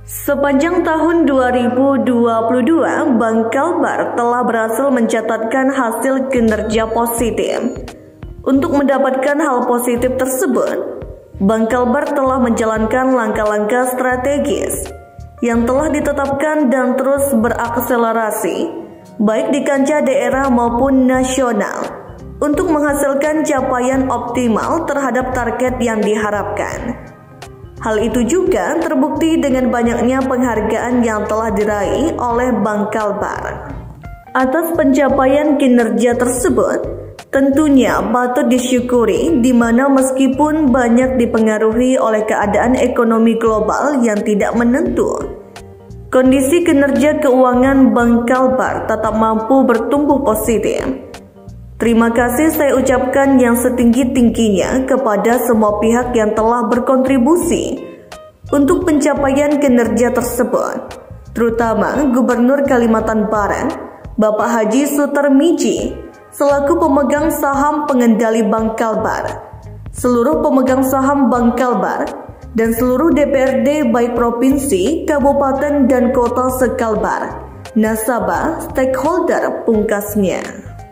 Sepanjang tahun 2022, Bank Kalbar telah berhasil mencatatkan hasil kinerja positif. Untuk mendapatkan hal positif tersebut, Bank Kalbar telah menjalankan langkah-langkah strategis yang telah ditetapkan dan terus berakselerasi, baik di kancah daerah maupun nasional, untuk menghasilkan capaian optimal terhadap target yang diharapkan. Hal itu juga terbukti dengan banyaknya penghargaan yang telah diraih oleh Bank Kalbar. Atas pencapaian kinerja tersebut, tentunya patut disyukuri di mana meskipun banyak dipengaruhi oleh keadaan ekonomi global yang tidak menentu, kondisi kinerja keuangan Bank Kalbar tetap mampu bertumbuh positif. Terima kasih saya ucapkan yang setinggi-tingginya kepada semua pihak yang telah berkontribusi untuk pencapaian kinerja tersebut, terutama Gubernur Kalimantan Barat, Bapak Haji Sutarmiji, selaku pemegang saham pengendali Bank Kalbar, seluruh pemegang saham Bank Kalbar, dan seluruh DPRD baik provinsi, kabupaten, dan kota se-Kalbar, nasabah, stakeholder pungkasnya.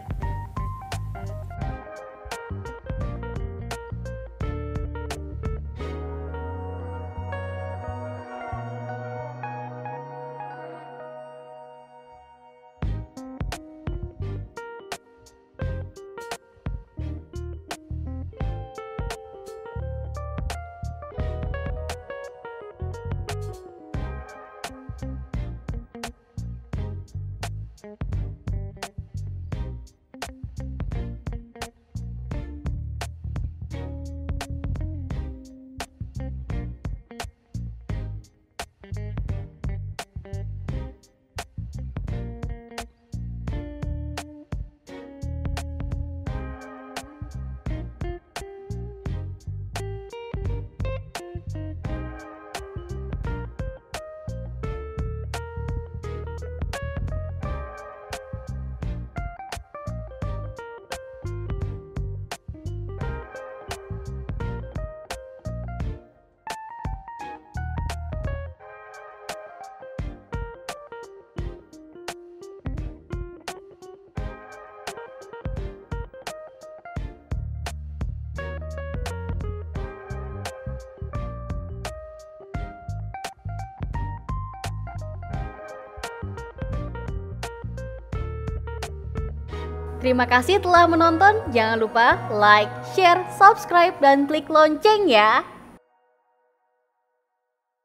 Terima kasih telah menonton. Jangan lupa like, share, subscribe, dan klik lonceng ya.